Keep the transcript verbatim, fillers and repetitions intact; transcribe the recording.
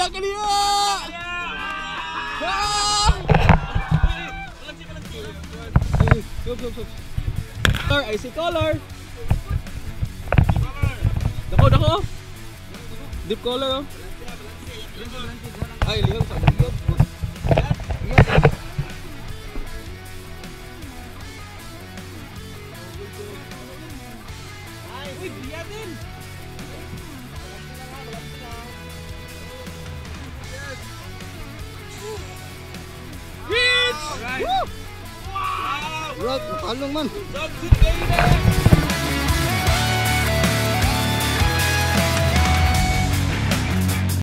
laki niya! Go, go, go. Color, I see color. Dako, dako. Deep color, oh. Ay, liyog sa liyog. Ay, uy, biya din. Hits! Woo! Wow! Rock, napalong man.